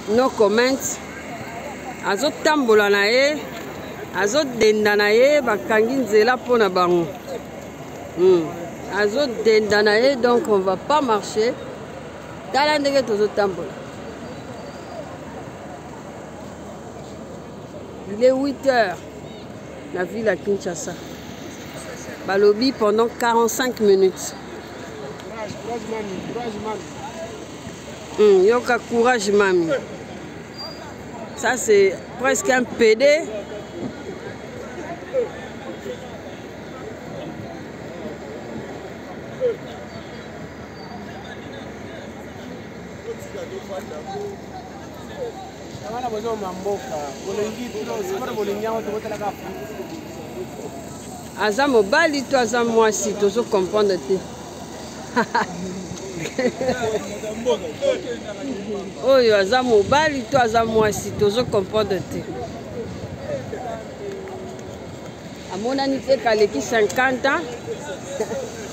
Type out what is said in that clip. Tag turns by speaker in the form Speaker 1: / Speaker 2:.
Speaker 1: no comment. Azo tambola na ye, azo denda na ye, bakangi nzela pona bango. Azo denda na ye, donc on va pas marcher. Tala ndenge tozo tambola. Il est 8 h la ville à Kinshasa. Balobi pendant 45 minutes. Yoka courage mami. Ça c'est presque un PD. Aza mobali to aza mwasi tozo comprendre te. Oyo aza mobali to aza mwasi tozo comprendre te. Amonani te kaleki 50 ans.